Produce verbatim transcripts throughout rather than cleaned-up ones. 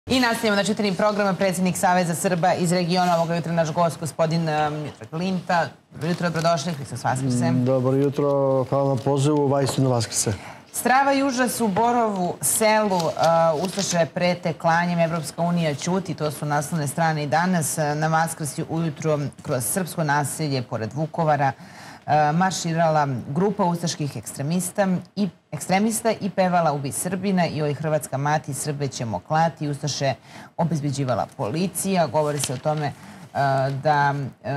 I nastavljamo na četiri programa. Predsjednik Saveza Srba iz regiona, ovoga jutra naš gost, gospodin Miodrag Linta. Dobro jutro, dobrodošli, Hristos Vaskrse. Dobro jutro, hvala na pozivu, Vajstinu Vaskrse. Strava i užas u Borovu selu, Ustaše prete klanjem, Evropska unija ćuti, to su naslovne strane i danas. Na Vaskrsi ujutro kroz srpsko naselje, pored Vukovara, marširala grupa ustaških ekstremista i, ekstremista i pevala Ubi Srbina i oj Hrvatska mati, Srbe ćemo klati. Ustaše obezbeđivala policija. Govori se o tome da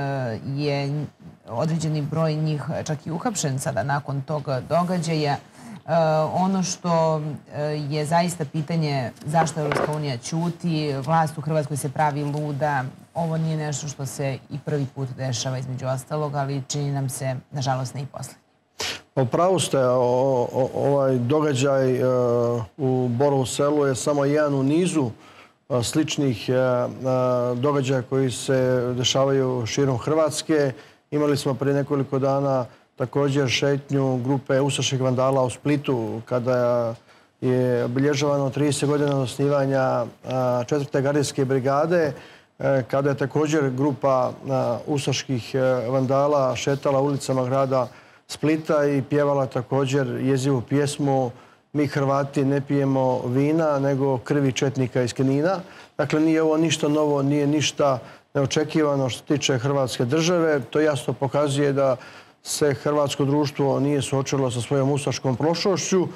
je određeni broj njih čak i uhapšen sada nakon tog događaja. Ono što je zaista pitanje zašto Evropska unija ćuti, vlast u Hrvatskoj se pravi luda. Ovo nije nešto što se i prvi put dešava između ostalog, ali čini nam se, nažalost, ne i poslednji. Upravo ste, ovaj događaj u Borovu selu je samo jedan u nizu sličnih događaja koji se dešavaju širom Hrvatske. Imali smo prije nekoliko dana također šetnju grupe ustaških vandala u Splitu, kada je obilježavano trideset godina osnivanja četvrte gardijske brigade, kada je također grupa ustaških vandala šetala ulicama grada Splita i pjevala također jezivu pjesmu Mi Hrvati ne pijemo vina, nego krvi četnika iz Knina. Dakle, nije ovo ništa novo, nije ništa neočekivano što se tiče Hrvatske države. To jasno pokazuje da se hrvatsko društvo nije suočilo sa svojom ustaškom prošlošću,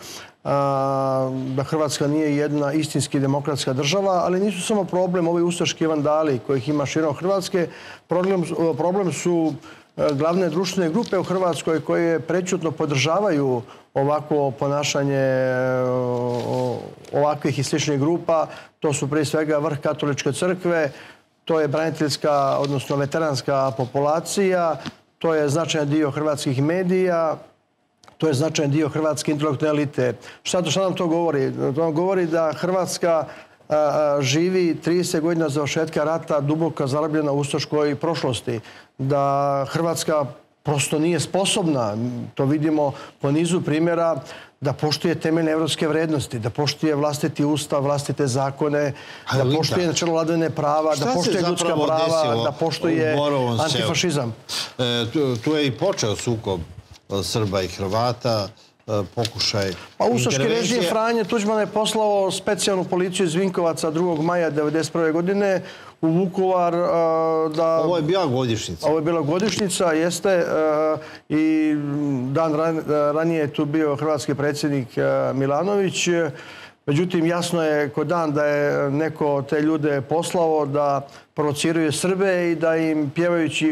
da Hrvatska nije jedna istinski demokratska država, ali nisu samo problem ovi ustaški vandali kojih ima širom Hrvatske. Problem, problem su glavne društvene grupe u Hrvatskoj koje prećutno podržavaju ovako ponašanje ovakvih i sličnih grupa. To su prije svega vrh katoličke crkve, to je braniteljska, odnosno veteranska populacija, to je značajan dio hrvatskih medija, to je značajan dio hrvatske intelektualne elite. Šta nam to govori? To nam govori da Hrvatska živi trideset godina završetka rata duboko zarobljena u ustaškoj prošlosti. Da Hrvatska prosto nije sposobna, to vidimo po nizu primjera, da poštuje temeljne evropske vrednosti, da poštuje vlastiti ustav, vlastite zakone, da poštuje načelo vladavine prava, da poštuje ljudska prava, da poštuje antifašizam. Tu je i počeo sukob Srba i Hrvata, pokušaj... Pa ustaški režim Franje Tuđmana je poslao specijalnu policiju iz Vinkovaca drugog maja devedeset prve godine u Vukovar da... Ovo je bila godišnjica. Ovo je bila godišnjica, jeste. I dan ranije je tu bio hrvatski predsjednik Milanović. Međutim, jasno je kod dan da je neko te ljude poslao da provociraju Srbe i da im pjevajući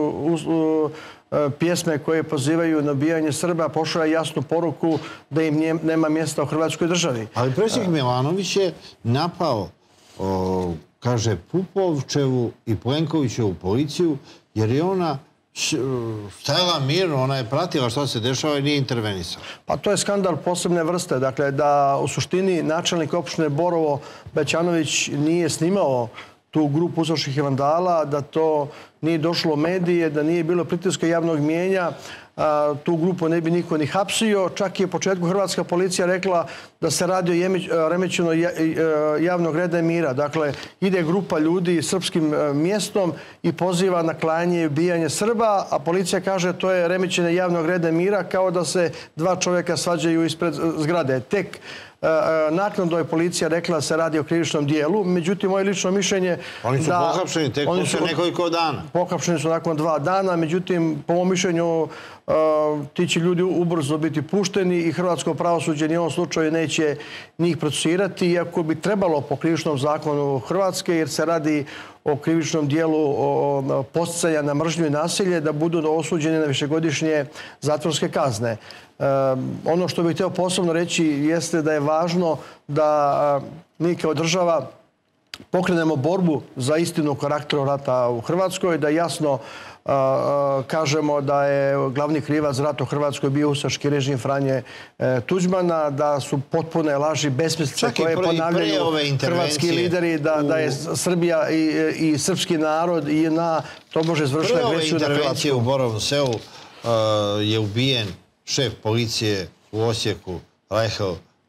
pjesme koje pozivaju na ubijanje Srba pošalje jasnu poruku da im nema mjesta u Hrvatskoj državi. Ali predsjednik Milanović je napao, kaže, Pupovčevu i Plenkovićevu policiju, jer je ona stajala mirno, ona je pratila što se dešava i nije intervenisala. Pa to je skandal posebne vrste. Dakle, da u suštini načelnik opštine Borovo Bećanović nije snimao tu grupu ustaških vandala, da to nije došlo u medije, da nije bilo pritiska javnog mijenja, tu grupu ne bi niko ni hapsio. Čak je u početku hrvatska policija rekla da se radi o remećenju javnog reda i mira. Dakle, ide grupa ljudi srpskim mjestom i poziva na klanje i ubijanje Srba, a policija kaže to je remećenje javnog reda i mira, kao da se dva čovjeka svađaju ispred zgrade. Tek naknadno je policija rekla da se radi o krivičnom dijelu. Međutim, moje lično mišljenje... Oni su pohapšeni tek posle nekoliko dana. Pohapšeni su nakon dva dana. Međutim, po mom mišljenju, ti će ljudi ubrzo biti pušteni i hrvatsko pravosuđe ni u ovom slučaju neće njih procesirati, iako bi trebalo po krivičnom zakonu Hrvatske, jer se radi o krivičnom dijelu podsticanja na mržnju i nasilje, da budu osuđeni na višegodišnje zatvorske kazne. Ono što bih htio posebno reći jeste da je važno da mi kao država pokrenemo borbu za istinu karaktera rata u Hrvatskoj, da jasno kažemo da je glavni krivac za rat u Hrvatskoj bio ustaški režim Franje Tuđmana, da su potpune laži, besmislice koje ponavljaju hrvatski lideri, da je Srbija i srpski narod i na to može izvršiti agresiju na Hrvatsku. Prve ove intervencije u Borovom selu je ubijen šef policije u Osijeku, Reichel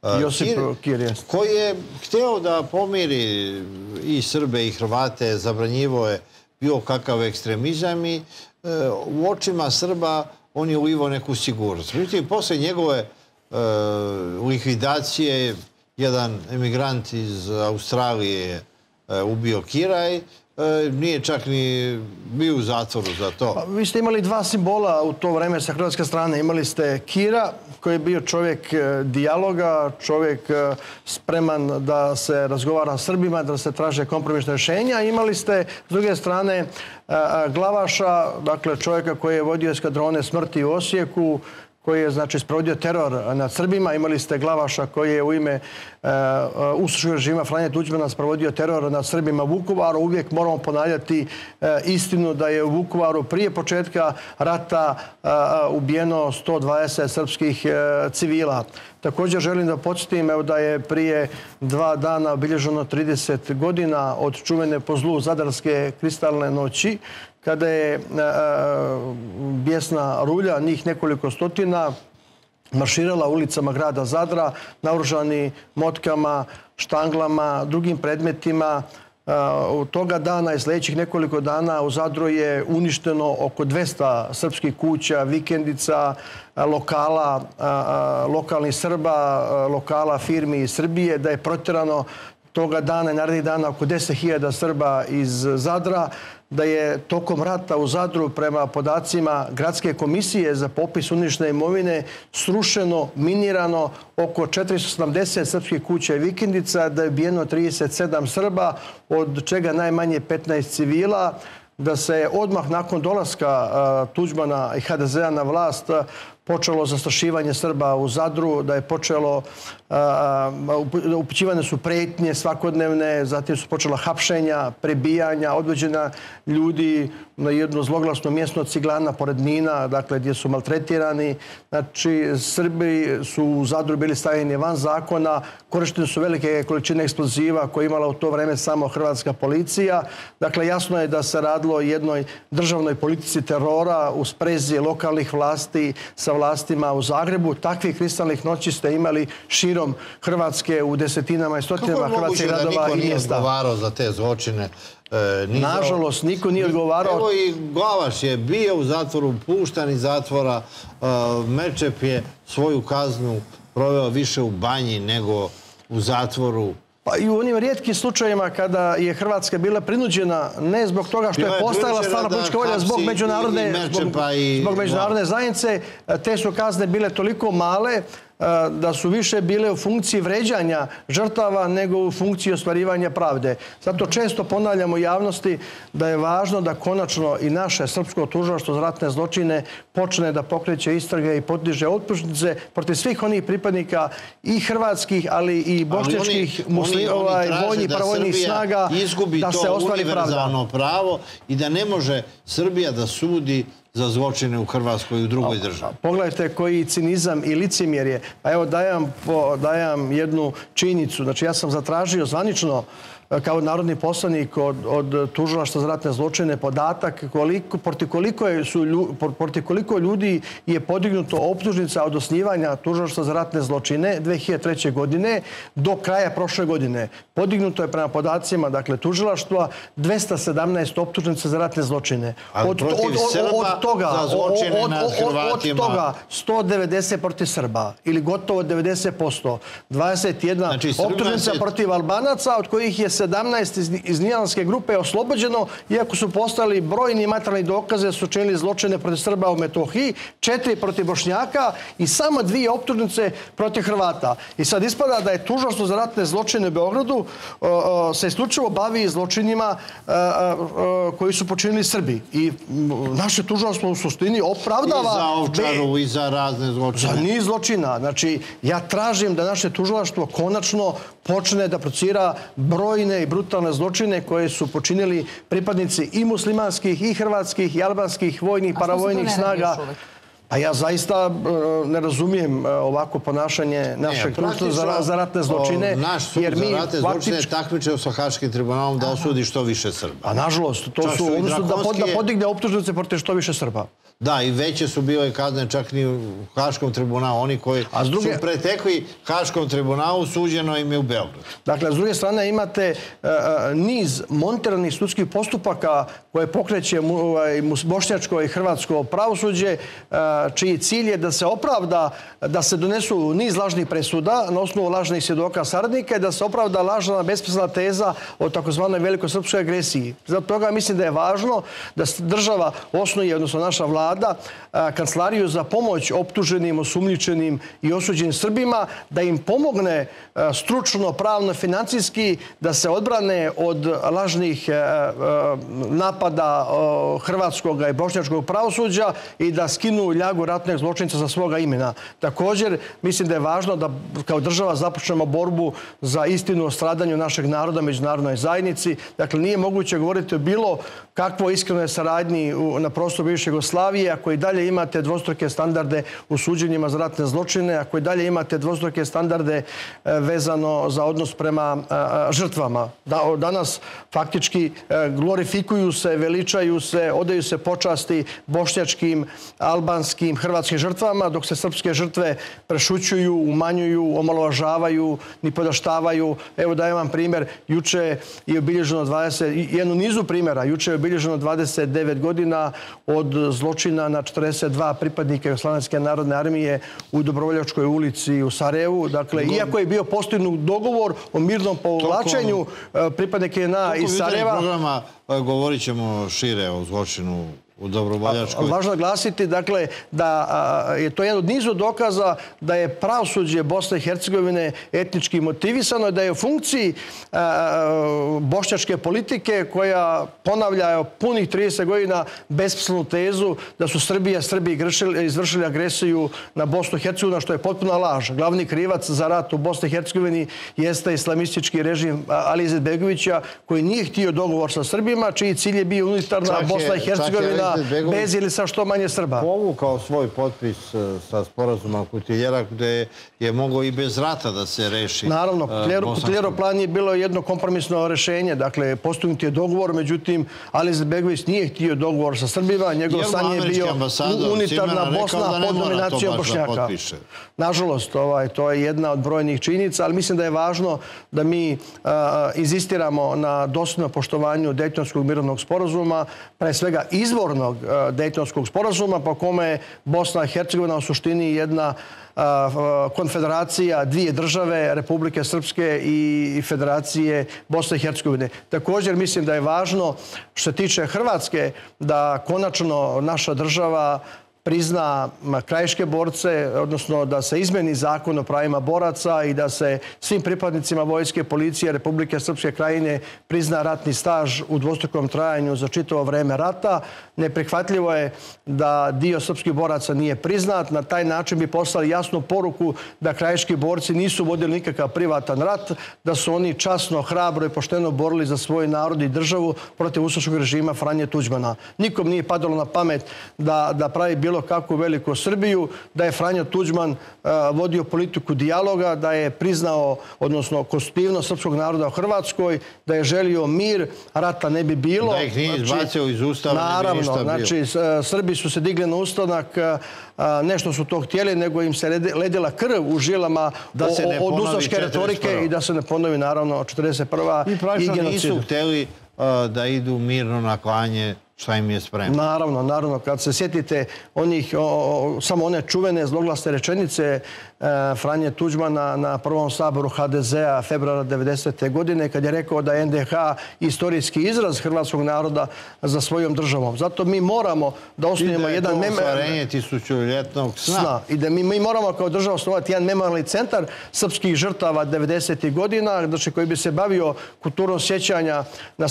Josip Kir, jest. Koji je hteo da pomiri i Srbe i Hrvate, zabranjivo je bilo kakav ekstremizam i u očima Srba on je ulivao neku sigurnost. Međutim, posle njegove likvidacije jedan emigrant iz Australije ubio Kira i nije čak ni bio u zatvoru za to. Vi ste imali dva simbola u to vreme sa hrvatske strane. Imali ste Kira, koji je bio čovjek dijaloga, čovjek spreman da se razgovara s Srbima, da se traže kompromisne rješenja. Imali ste, s druge strane, Glavaša, dakle čovjeka koji je vodio eskadrone smrti u Osijeku, koji je, znači, sprovodio teror nad Srbima. Imali ste Glavaša koji je u ime ustaškog režima Franje Tuđmana sprovodio teror nad Srbima u Vukovaru. Uvijek moramo ponavljati istinu da je u Vukovaru prije početka rata ubijeno sto dvadeset srpskih civila. Također želim da podsjetim da je prije dva dana obilježeno trideset godina od čuvene po zlu Zadarske kristalne noći, kada je bijesna rulja, njih nekoliko stotina, marširala ulicama grada Zadra, naoružani motkama, štanglama, drugim predmetima. Od toga dana i sljedećih nekoliko dana u Zadru je uništeno oko dvesta srpskih kuća, vikendica, lokala, lokalnih Srba, lokala firmi iz Srbije, da je protjerano toga dana i narednih dana oko deset hiljada Srba iz Zadra, da je tokom rata u Zadru prema podacima Gradske komisije za popis uništene imovine srušeno, minirano oko četiristo sedamdeset srpskih kuća i vikendica, da je ubijeno trideset sedam Srba, od čega najmanje petnaest civila, da se odmah nakon dolaska Tuđmana i ha de zea na vlast počelo zastrašivanje Srba u Zadru, da je počelo, upućivane su pretnje svakodnevne, zatim su počela hapšenja, prebijanja, odvođena ljudi na jedno zloglasno mjesto od Ciglana pored Nina, dakle gdje su maltretirani. Znači, Srbi su u Zadru bili stavljeni van zakona, korištene su velike količine eksploziva koje je imala u to vreme samo hrvatska policija. Dakle, jasno je da se radilo o jednoj državnoj politici terora u sprezi lokalnih vlasti sa vlastima u Zagrebu. Takvih kristalnih noći ste imali širom Hrvatske u desetinama i stotinama hrvatskih gradova i mjesta. Kako je moguće da niko nije odgovarao za te zločine? Nažalost, niko nije odgovarao. Evo i Glavaš je bio u zatvoru, puštan iz zatvora. Merčep je svoju kaznu proveo više u banji nego u zatvoru. Pa i u onim rijetkim slučajima kada je Hrvatska bila prinuđena, ne zbog toga što je postajala stvarno politička volja, zbog međunarodne zajednice, te su kazne bile toliko male da su više bile u funkciji vređanja žrtava nego u funkciji ostvarivanja pravde. Zato često ponavljamo javnosti da je važno da konačno i naše srpsko tužilaštvo za ratne zločine počne da pokreće istrage i podiže optužnice protiv svih onih pripadnika i hrvatskih, ali i bošnjačkih vojnih paravojnih snaga da se ostvari pravda. Univerzalno pravo i da ne može Srbija da sudi za zločine u Hrvatskoj i u drugoj državi. Pogledajte koji cinizam i licemjerje. Pa evo dajem jednu činjenicu. Znači ja sam zatražio zvanično kao narodni poslanik od tužilaštva za ratne zločine podatak protiv koliko ljudi je podignuto optužnica od osnivanja tužilaštva za ratne zločine dve hiljade treće. godine do kraja prošle godine. Podignuto je prema podacima, dakle, tužilaštva dvesta sedamnaest optužnica za ratne zločine. Ali protiv Srba za zločine nad Hrvatima? Od toga sto devedeset protiv Srba ili gotovo devedeset posto. dvadeset jedna optužnica protiv Albanaca, od kojih je sedamnaest iz Nijanske grupe oslobođeno, iako su postali brojni materijalni dokaze, su činili zločine protiv Srba u Metohiji, četiri protiv Bošnjaka i samo dvije optužnice protiv Hrvata. I sad ispada da je tužilaštvo za ratne zločine u Beogradu se isključivo bavi zločinima koji su počinili Srbi. I naše tužilaštvo u suštini opravdava... I za Ovčaru, i za razne zločine. Za niz zločina. Znači, ja tražim da naše tužilaštvo konačno počne da procira brojne i brutalne zločine koje su počinili pripadnici i muslimanskih, i hrvatskih, i albanskih vojnih, paravojnih snaga. A ja zaista ne razumijem ovako ponašanje našeg tužilaštva za ratne zločine. Naš sud za ratne zločine je takmičio sa Haškim tribunalom da osudi što više Srba. A nažalost, to su, odnosno da podigne optužnice protiv što više Srba. Da, i veće su bile kazne čak ni u Haškom tribunalu. Oni koji su pretekli Haškom tribunalu, suđeno im je u Beogradu. Dakle, s druge strane imate niz monetarnih sudskih postupaka koje pokreće bošnjačko i hrvatsko pravosuđe, čiji cilj je da se opravda, da se donesu niz lažnih presuda na osnovu lažnih svjedoka saradnika i da se opravda lažna besmislena teza o takozvanoj velikosrpskoj agresiji. Zato toga mislim da je važno da država osnuje, odnosno naša vlada, kancelariju za pomoć optuženim, osumnjičenim i osuđenim Srbima, da im pomogne stručno, pravno, financijski, da se odbrane od lažnih napada hrvatskog i bošnjačkog pravosuđa i da skinu ljagu ratnog zločinca sa svoga imena. Također, mislim da je važno da kao država započnemo borbu za istinu o stradanju našeg naroda međunarodnoj zajednici. Dakle, nije moguće govoriti o bilo kakvoj iskrenoj saradnji na prostoru bivše Jugoslavije ako i dalje imate dvostruke standarde u suđenjima za ratne zločine, ako i dalje imate dvostruke standarde vezano za odnos prema žrtvama. Danas faktički glorifikuju se, veličaju se, odaju se počasti bošnjačkim, albanskim, hrvatskim žrtvama, dok se srpske žrtve prešućuju, umanjuju, omalovažavaju, nipodaštavaju. Evo dajem vam primjer, juče je obilježeno dvadeset, jednu nizu primjera, juče je obilježeno dvadeset devet godina od zločina na četrdeset dva pripadnika Jugoslavijske narodne armije u Dobrovoljačkoj ulici u Sarajevu. Dakle, iako je bio postignut dogovor o mirnom povlačenju pripadnika J N A iz Sarajeva... Tokom programa govorit ćemo šire o zločinu u Dobrovoljačkoj. Važno je glasiti, dakle, da je to jedan od nizu dokaza da je pravosuđe Bosne i Hercegovine etnički motivisano i da je u funkciji bošnjačke politike koja ponavlja punih trideset godina besmislenu tezu da su Srbija, Srbi izvršili agresiju na Bosnu i Hercegovinu, što je potpuna laž. Glavni krivac za rat u Bosni i Hercegovini jeste islamistički režim Alije Izetbegovića, koji nije htio dogovor sa Srbima, čiji cilj je bio unitarna Bosna i Hercegovina bez ili sa što manje Srba. Povukao svoj potpis sa sporazuma Kutiljera, gde je mogao i bez rata da se reši. Naravno, Kutiljerov plan je bilo jedno kompromisno rešenje. Dakle, postignut je dogovor, međutim, Alija Izetbegović nije htio dogovor sa Srbima. Njegov san je bio unitarna Bosna pod dominacijom Bošnjaka. Nažalost, to je jedna od brojnih činjenica, ali mislim da je važno da mi inzistiramo na dosljednom poštovanju Dejtonskog mirovnog sporazuma, pre svega izvornog Dejtonskog sporazuma, po kome je Bosna i Hercegovina u suštini jedna konfederacija dvije države, Republike Srpske i Federacije Bosne i Hercegovine. Također mislim da je važno, što se tiče Hrvatske, da konačno naša država prizna krajiške borce, odnosno da se izmeni zakon o pravima boraca i da se svim pripadnicima vojske, policije Republike Srpske krajine prizna ratni staž u dvostrukom trajanju za čitavo vreme rata. Neprihvatljivo je da dio srpskih boraca nije priznat. Na taj način bi poslali jasnu poruku da krajiški borci nisu vodili nikakav privatan rat, da su oni časno, hrabro i pošteno borili za svoj narod i državu protiv ustaškog režima Franje Tuđmana. Nikom nije padalo na pamet da pravi bilo kakvu veliku Srbiju, da je Franjo Tuđman vodio politiku dijaloga, da je priznao, odnosno konstitutivnost srpskog naroda u Hrvatskoj, da je želio mir, rata ne bi bilo. Da ih nije izbacio iz ustava, ne bi ništa bilo. Znači, Srbi su se digli na ustanak, nešto su to htjeli, nego im se ledila krv u žilama od ustaške retorike i da se ne ponovi, naravno, četrdeset prva i genocid. I pravično nisu htjeli da idu mirno na klanje šta im je spremno. Naravno, naravno. Kad se sjetite onih, samo one čuvene zloglasne rečenice Franje Tuđmana na prvom saboru H D Z-a februara devedesete godine, kad je rekao da je N D H istorijski izraz hrvatskog naroda za svojom državom. Zato mi moramo da osnovimo jedan... I da je to ostvarenje tisućoljetnog sna. I da mi moramo kao država osnovati jedan memorijalni centar srpskih žrtava devedesetih godina, koji bi se bavio kulturom sjećanja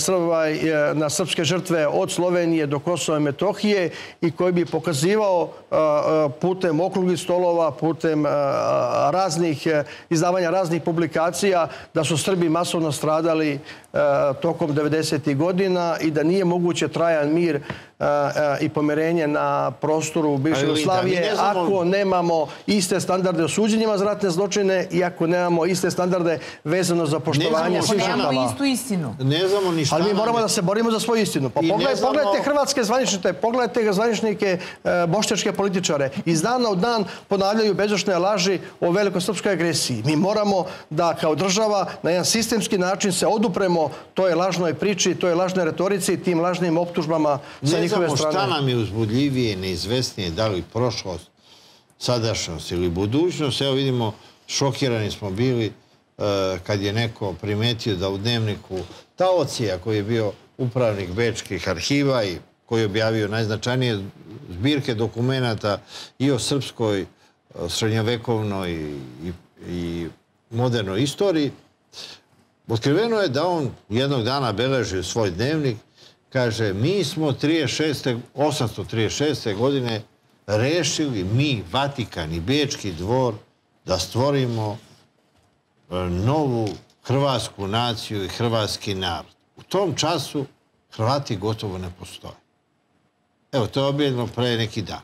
na srpske žrtve od Slovenije do Kosova i Metohije i koji bi pokazivao putem okruglih stolova, putem raznih, izdavanja raznih publikacija da su Srbi masovno stradali tokom devedesetih godina i da nije moguće trajan mir i pomirenje na prostoru bivše Jugoslavije ako nemamo iste standarde o suđenjima za ratne zločine i ako nemamo iste standarde vezano za poštovanje svih žrtava. Nemamo istu istinu. Ne znamo ni šta. Ali mi moramo da se borimo za svoju istinu. Pa pogledajte hrvatske zvaničnike, pogledajte zvaničnike bošnjačke političare. Iz dana u dan ponavljaju bezočne laži o velikosrpskoj agresiji. Mi moramo da kao država na jedan sistemski način se odupremo toj lažnoj priči, toj lažnoj retorici i tim lažnim optužbama sa njihove strane. Ne znamo šta nam je uzbudljivije, neizvesnije, da li prošlost, sadašnjost ili budućnost. Evo vidimo, šokirani smo bili kad je neko primetio da u dnevniku Taocija, koji je bio upravnik bečkih arhiva i koji je objavio najznačajnije zbirke dokumenata i o srpskoj srednjovekovnoj i modernoj istoriji, otkriveno je da on jednog dana beleži svoj dnevnik, kaže, mi smo osamsto trideset šeste. godine rešili mi, Vatikan i Bečki dvor, da stvorimo novu hrvatsku naciju i hrvatski narod. U tom času Hrvati gotovo ne postoje. Evo, to je objavljeno pre neki dan.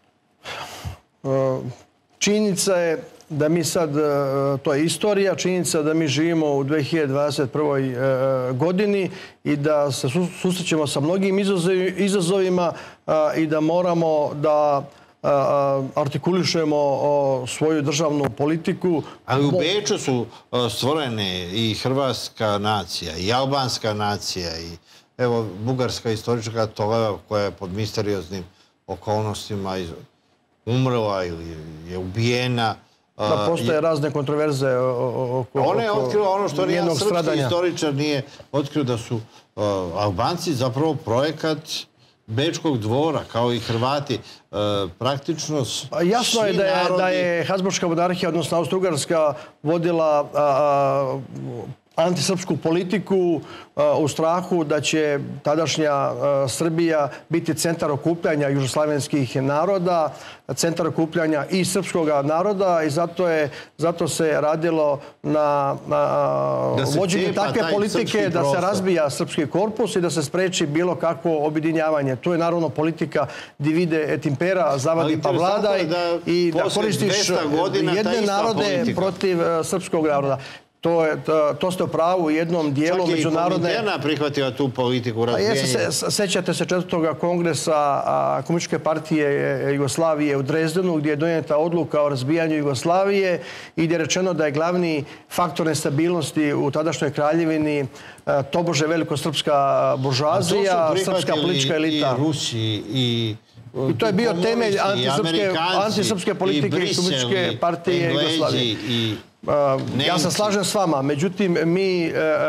Činjenica je da mi sad, to je istorija, činjenica da mi živimo u dve hiljade dvadeset prvoj. godini i da se susrećemo sa mnogim izazovima i da moramo da artikulišemo svoju državnu politiku. Ali u Beču su stvorene i hrvatska nacija, i albanska nacija, i evo bugarska istorička Toleva koja je pod misterioznim okolnostima umrla ili je ubijena. Da postoje razne kontroverze oko njenog stradanja. Ona je otkrila ono što nijedan srpski istoričar nije otkrio, da su Albanci zapravo projekat Bečkog dvora, kao i Hrvati. Praktično svi narodi... Jasno je da je Habsburška monarhija, odnosno Austro-Ugarska, vodila antisrpsku politiku u strahu da će tadašnja Srbija biti centar okupljanja južnoslavenskih naroda, centar okupljanja i srpskog naroda i zato se radilo na vođenju takve politike da se razbija srpski korpus i da se spreči bilo kakvo objedinjavanje. To je naravno politika divide et impera, zavadi pa vladaj i da koristiš jedne narode protiv srpskog naroda. To ste u pravu u jednom dijelu međunarodne... Čak je i Komintern prihvatila tu politiku razvijenja. Sećate se četvrtog kongresa Komunističke partije Jugoslavije u Drezdenu, gdje je donijeta odluka o razbijanju Jugoslavije i gdje je rečeno da je glavni faktor nestabilnosti u tadašnjoj kraljevini tobože velikosrpska buržoazija, srpska politička elita. I Rusi, i... I to je bio temelj antisrpske politike i Komunističke partije Jugoslavije. Ja se slažem s vama, međutim, mi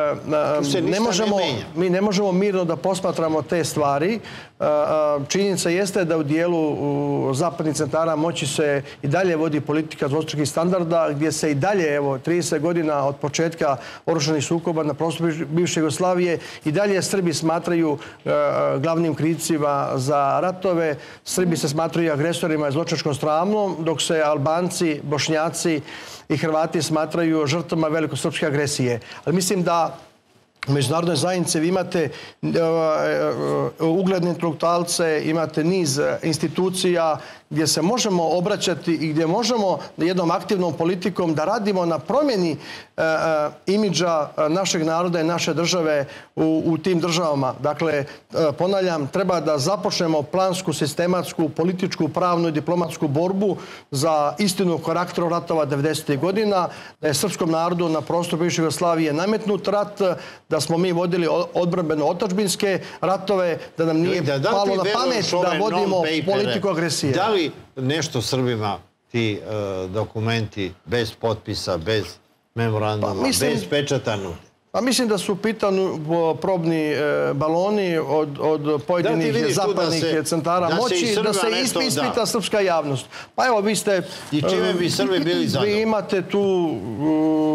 ne možemo mirno da posmatramo te stvari. Činjenica jeste da u dijelu zapadnih centara moći se i dalje vodi politika dvostrukih standarda, gdje se i dalje, evo, trideset godina od početka oružanih sukoba na prostoru bivše Jugoslavije, i dalje Srbi smatraju glavnim krivcima za ratove. Srbi se smatraju agresorima i zločinačkom stranom, dok se Albanci, Bošnjaci i Hrvati smatraju žrtvama velikosrpske agresije. Ali mislim da u međunarodnoj zajednici vi imate ugledne intelektualce, imate niz institucija gdje se možemo obraćati i gdje možemo jednom aktivnom politikom da radimo na promjeni imidža našeg naroda i naše države u tim državama. Dakle, ponavljam, treba da započnemo plansku, sistematsku, političku, pravnu i diplomatsku borbu za istinu karakteru ratova devedesetih godina, da je srpskom narodu na prostoru bivše Jugoslavije nametnut rat, da smo mi vodili odbrambeno-otadžbinske ratove, da nam nije palo na pamet da vodimo politiku agresije. Da li nešto Srbima ti dokumenti bez potpisa, bez memoranduma, bez pečata nude? Pa mislim da su u pitanju probni baloni od pojedinih zapadnih centara moći, da se ispita srpska javnost. Pa evo, vi ste... I čime bi Srbi bili zadovoljni? Vi imate tu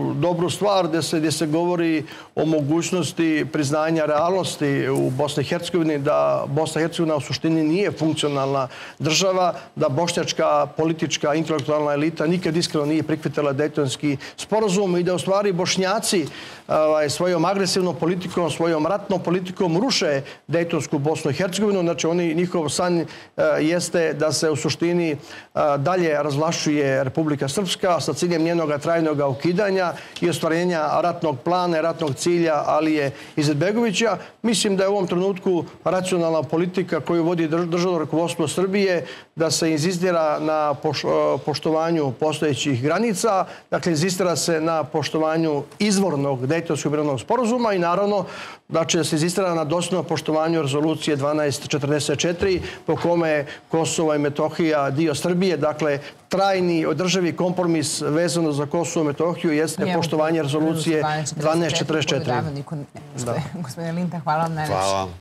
dobru stvar gdje se, gdje se govori o mogućnosti priznanja realnosti u Bosni i Hercegovini, da Bosna i Hercegovina u suštini nije funkcionalna država, da bošnjačka politička intelektualna elita nikad iskreno nije prihvatila Dejtonski sporazum i da u stvari Bošnjaci ovaj, svojom agresivnom politikom, svojom ratnom politikom ruše Dejtonsku Bosnu i Hercegovinu. Znači, oni, njihov san jeste da se u suštini dalje razvlašćuje Republika Srpska sa ciljem njenog trajnog ukidanja i ostvarenja ratnog plana, ratnog cilja Alije Izetbegovića. Mislim da je u ovom trenutku racionalna politika koju vodi državno rukovodstvo Srbije da se inzistira na poštovanju postojećih granica, dakle inzistira se na poštovanju izvornog Dejtonskog mirovnog sporazuma i naravno da će se inzistira na dosljednom poštovanju rezolucije dvanaest četrdeset četiri po kome je Kosovo i Metohija dio Srbije. Dakle, trajni održivi kompromis vezano za Kosovo i Metohiju jeste poštovanje rezolucije dvanaest četrdeset četiri. Gospodine Linta, hvala vam najlepše. Hvala.